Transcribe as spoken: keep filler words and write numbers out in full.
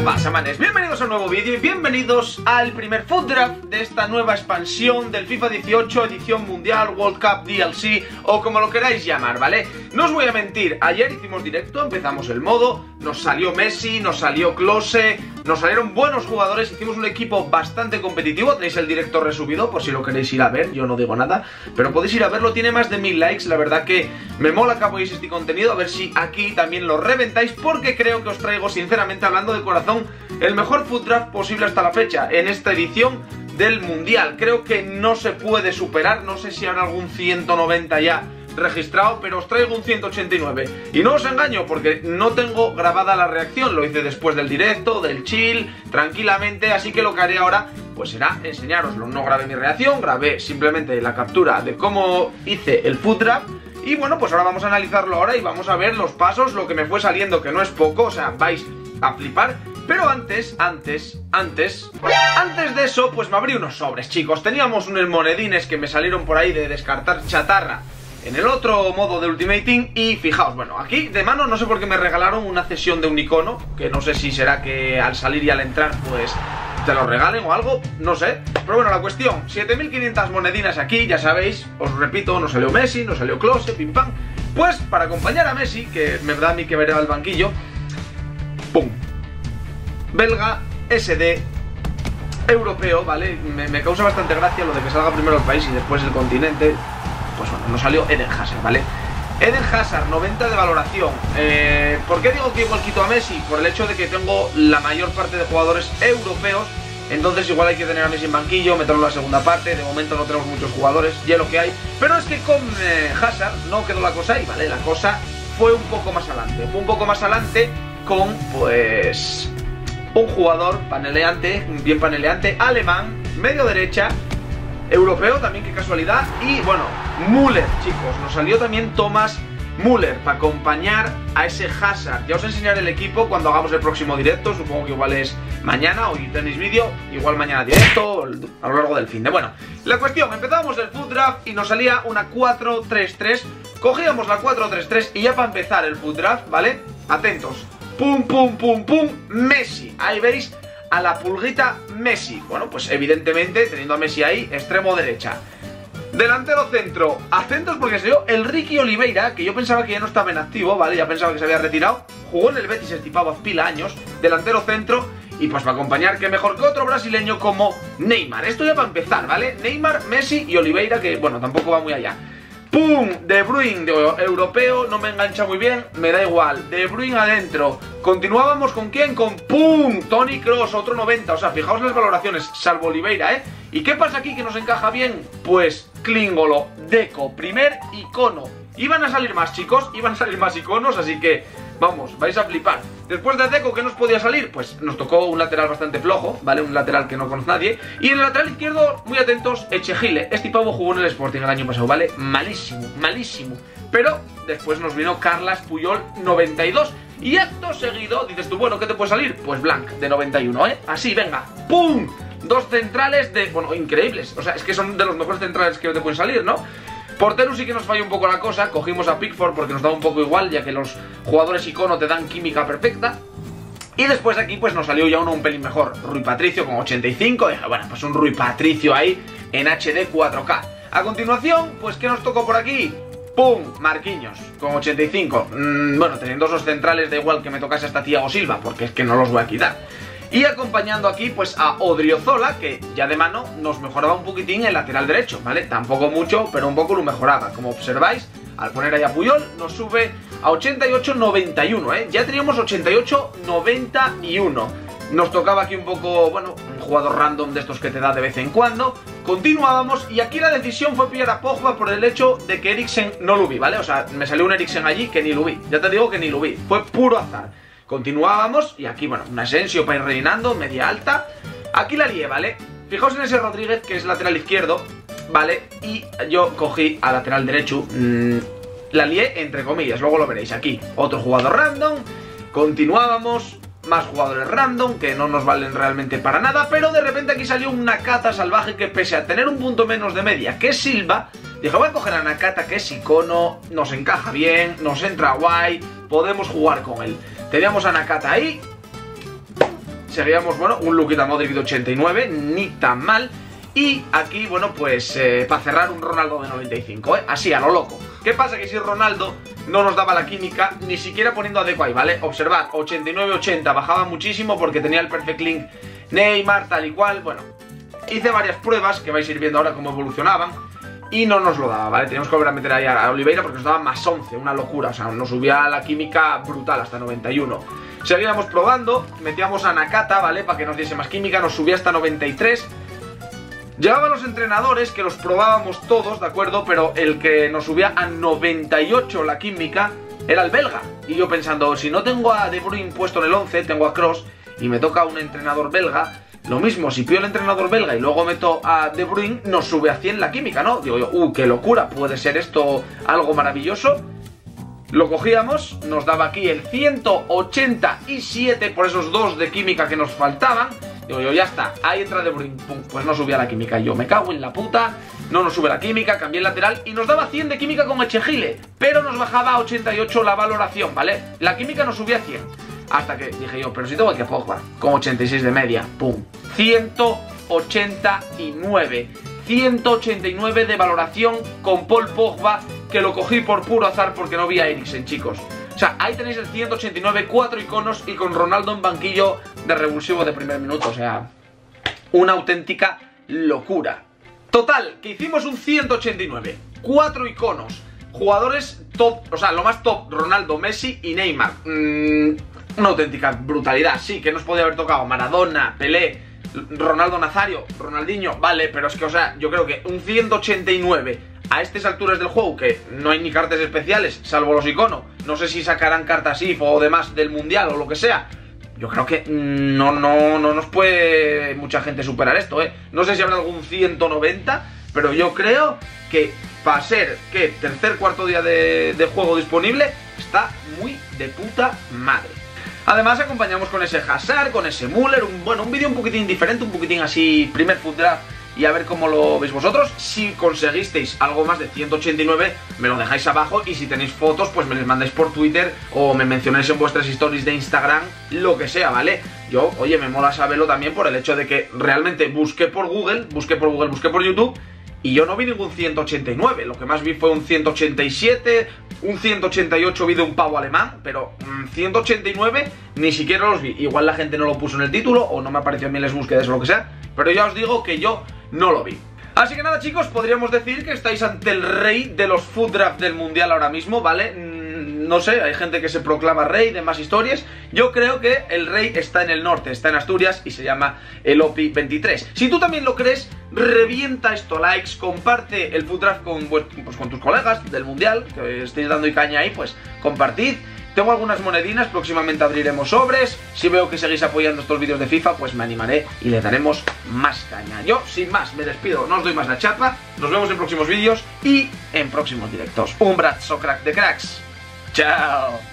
pasa, manes? Bienvenidos a un nuevo vídeo y bienvenidos al primer Food Draft de esta nueva expansión del FIFA dieciocho edición mundial World Cup D L C o como lo queráis llamar, ¿vale? No os voy a mentir, ayer hicimos directo, empezamos el modo, nos salió Messi, nos salió Klose, nos salieron buenos jugadores, hicimos un equipo bastante competitivo, tenéis el directo resubido por si lo queréis ir a ver, yo no digo nada, pero podéis ir a verlo, tiene más de mil likes, la verdad que me mola que apoyéis este contenido, a ver si aquí también lo reventáis porque creo que os traigo, sinceramente hablando de corazón, el mejor Food Draft posible hasta la fecha en esta edición del Mundial. Creo que no se puede superar, no sé si habrá algún ciento noventa ya registrado, pero os traigo un ciento ochenta y nueve. Y no os engaño porque no tengo grabada la reacción, lo hice después del directo, del chill, tranquilamente, así que lo que haré ahora pues será enseñároslo. No grabé mi reacción, grabé simplemente la captura de cómo hice el Food Draft. Y bueno, pues ahora vamos a analizarlo ahora y vamos a ver los pasos, lo que me fue saliendo, que no es poco, o sea, vais a flipar. Pero antes, antes, antes, antes de eso, pues me abrí unos sobres, chicos. Teníamos unos monedines que me salieron por ahí de descartar chatarra en el otro modo de Ultimate Team. Y fijaos, bueno, aquí de mano no sé por qué me regalaron una cesión de un icono, que no sé si será que al salir y al entrar, pues te lo regalen o algo, no sé. Pero bueno, la cuestión, siete mil quinientas monedinas aquí, ya sabéis, os repito, nos salió Messi, nos salió Klose, pim pam. Pues para acompañar a Messi, que me da a mí que veré al banquillo, ¡pum! Belga, S D, europeo, ¿vale? Me, me causa bastante gracia lo de que salga primero el país y después el continente. Pues bueno, nos salió Eden Hazard, ¿vale? Eden Hazard, noventa de valoración. eh, ¿Por qué digo que igual quito a Messi? Por el hecho de que tengo la mayor parte de jugadores europeos. Entonces igual hay que tener a Messi en banquillo, meterlo en la segunda parte. De momento no tenemos muchos jugadores, ya lo que hay. Pero es que con eh, Hazard no quedó la cosa ahí, ¿vale? La cosa fue un poco más adelante. Fue un poco más adelante con, pues, un jugador paneleante, bien paneleante, alemán, medio derecha, europeo también, qué casualidad. Y bueno, Müller, chicos, nos salió también Thomas Müller para acompañar a ese Hazard. Ya os enseñaré el equipo cuando hagamos el próximo directo, supongo que igual es mañana, hoy tenéis vídeo, igual mañana directo, a lo largo del fin de. Bueno, la cuestión, empezamos el Food Draft y nos salía una cuatro tres tres, cogíamos la cuatro tres tres y ya para empezar el Food Draft, ¿vale? Atentos. Pum, pum, pum, pum, Messi. Ahí veis a la pulguita Messi. Bueno, pues evidentemente, teniendo a Messi ahí, extremo derecha. Delantero centro. Atentos porque se dio el Ricky Oliveira, que yo pensaba que ya no estaba en activo, ¿vale? Ya pensaba que se había retirado. Jugó en el Betis el tipado pila años. Delantero centro. Y pues para acompañar, que mejor que otro brasileño como Neymar. Esto ya para empezar, ¿vale? Neymar, Messi y Oliveira, que bueno, tampoco va muy allá. ¡Pum! De Bruyne, de europeo, no me engancha muy bien, me da igual. De Bruyne adentro. Continuábamos con quién, con ¡pum! Toni Kroos, otro noventa. O sea, fijaos las valoraciones, salvo Oliveira, ¿eh? ¿Y qué pasa aquí que nos encaja bien? Pues Klingolo, Deco, primer icono. Iban a salir más, chicos, iban a salir más iconos, así que vamos, vais a flipar. Después de Deco, ¿qué nos podía salir? Pues nos tocó un lateral bastante flojo, ¿vale? Un lateral que no conoce nadie. Y en el lateral izquierdo, muy atentos, Echegile. Este pavo jugó en el Sporting el año pasado, ¿vale? Malísimo, malísimo. Pero después nos vino Carles Puyol, noventa y dos. Y acto seguido, dices tú, bueno, ¿qué te puede salir? Pues Blanc, de noventa y uno, ¿eh? Así, venga, ¡pum! Dos centrales de, bueno, increíbles. O sea, es que son de los mejores centrales que te pueden salir, ¿no? Portero sí que nos falló un poco la cosa, cogimos a Pickford porque nos daba un poco igual, ya que los jugadores icono te dan química perfecta. Y después aquí pues nos salió ya uno un pelín mejor, Rui Patricio con ochenta y cinco, y bueno, pues un Rui Patricio ahí en H D cuatro K. A continuación, pues ¿qué nos tocó por aquí? ¡Pum! Marquinhos con ochenta y cinco. Mm, bueno, teniendo esos centrales da igual que me tocase hasta Thiago Silva, porque es que no los voy a quitar. Y acompañando aquí pues a Odriozola, que ya de mano nos mejoraba un poquitín el lateral derecho, ¿vale? Tampoco mucho, pero un poco lo mejoraba. Como observáis, al poner ahí a Puyol nos sube a ochenta y ocho noventa y uno, ¿eh? Ya teníamos ochenta y ocho noventa y uno. Nos tocaba aquí un poco, bueno, un jugador random de estos que te da de vez en cuando. Continuábamos y aquí la decisión fue pillar a Pogba por el hecho de que Eriksen no lo vi, ¿vale? O sea, me salió un Eriksen allí que ni lo vi. Ya te digo que ni lo vi, fue puro azar. Continuábamos y aquí, bueno, un Asensio para ir rellenando, media alta. Aquí la lié, ¿vale? Fijaos en ese Rodríguez que es lateral izquierdo, ¿vale? Y yo cogí a lateral derecho, mmm, la lié entre comillas, luego lo veréis aquí. Otro jugador random, continuábamos, más jugadores random que no nos valen realmente para nada, pero de repente aquí salió un Nakata salvaje que pese a tener un punto menos de media que Silva, dije voy a coger a Nakata que es icono, nos encaja bien, nos entra guay, podemos jugar con él. Teníamos a Nakata ahí, seguíamos, bueno, un Luka Modric de ochenta y nueve, ni tan mal. Y aquí, bueno, pues eh, para cerrar un Ronaldo de noventa y cinco, ¿eh? Así, a lo loco. ¿Qué pasa? Que si Ronaldo no nos daba la química, ni siquiera poniendo a Deco ahí, ¿vale? Observad, ochenta y nueve ochenta, bajaba muchísimo porque tenía el Perfect Link Neymar, tal y cual. Bueno, hice varias pruebas que vais a ir viendo ahora cómo evolucionaban y no nos lo daba, ¿vale? Teníamos que volver a meter ahí a Oliveira porque nos daba más once, una locura. O sea, nos subía la química brutal hasta noventa y uno. Seguíamos probando, metíamos a Nakata, ¿vale? Para que nos diese más química, nos subía hasta noventa y tres. Llegaban los entrenadores que los probábamos todos, ¿de acuerdo? Pero el que nos subía a noventa y ocho la química era el belga. Y yo pensando, si no tengo a De Bruyne puesto en el once, tengo a Kroos y me toca un entrenador belga, lo mismo, si pido el entrenador belga y luego meto a De Bruyne, nos sube a cien la química, ¿no? Digo yo, uh, qué locura, puede ser esto algo maravilloso. Lo cogíamos, nos daba aquí el ciento ochenta y siete por esos dos de química que nos faltaban. Digo yo, ya está, ahí entra De Bruyne, pum, pues no subía la química. Y yo, me cago en la puta, no nos sube la química, cambié el lateral y nos daba cien de química con Echegile, pero nos bajaba a ochenta y ocho la valoración, ¿vale? La química nos subía a cien. Hasta que dije yo, pero si tengo que Pogba, con ochenta y seis de media, pum, ciento ochenta y nueve. ciento ochenta y nueve de valoración con Paul Pogba, que lo cogí por puro azar porque no vi a Eriksen, chicos. O sea, ahí tenéis el ciento ochenta y nueve, cuatro iconos y con Ronaldo en banquillo de revulsivo de primer minuto. O sea, una auténtica locura. Total, que hicimos un ciento ochenta y nueve, cuatro iconos, jugadores top, o sea, lo más top, Ronaldo, Messi y Neymar. Mm, una auténtica brutalidad. Sí, que nos podía haber tocado Maradona, Pelé, Ronaldo Nazario, Ronaldinho, vale, pero es que, o sea, yo creo que un ciento ochenta y nueve a estas alturas del juego, que no hay ni cartas especiales, salvo los iconos, no sé si sacarán cartas I F o demás del Mundial o lo que sea, yo creo que no, no, no nos puede mucha gente superar esto, ¿eh? No sé si habrá algún ciento noventa, pero yo creo que para ser, que tercer, cuarto día de, de juego disponible, está muy de puta madre. Además acompañamos con ese Hazard, con ese Müller, un, bueno, un vídeo un poquitín diferente, un poquitín así, primer foot draft, y a ver cómo lo veis vosotros. Si conseguisteis algo más de ciento ochenta y nueve, me lo dejáis abajo, y si tenéis fotos, pues me les mandáis por Twitter, o me mencionáis en vuestras stories de Instagram, lo que sea, ¿vale? Yo, oye, me mola saberlo también por el hecho de que realmente busqué por Google, busqué por Google, busqué por YouTube, y yo no vi ningún ciento ochenta y nueve, lo que más vi fue un ciento ochenta y siete, un ciento ochenta y ocho vi de un pavo alemán, pero mmm, ciento ochenta y nueve ni siquiera los vi. Igual la gente no lo puso en el título o no me apareció en las búsquedas o lo que sea, pero ya os digo que yo no lo vi. Así que nada, chicos, podríamos decir que estáis ante el rey de los food draft del mundial ahora mismo, ¿vale? No sé, hay gente que se proclama rey de más historias. Yo creo que el rey está en el norte, está en Asturias y se llama el O P I veintitrés. Si tú también lo crees, revienta esto likes, comparte el food draft con, pues, con tus colegas del mundial, que estéis dando y caña ahí, pues compartid. Tengo algunas monedinas, próximamente abriremos sobres. Si veo que seguís apoyando estos vídeos de FIFA, pues me animaré y le daremos más caña. Yo, sin más, me despido, no os doy más la chapa. Nos vemos en próximos vídeos y en próximos directos. Un brazo crack de cracks. Chao.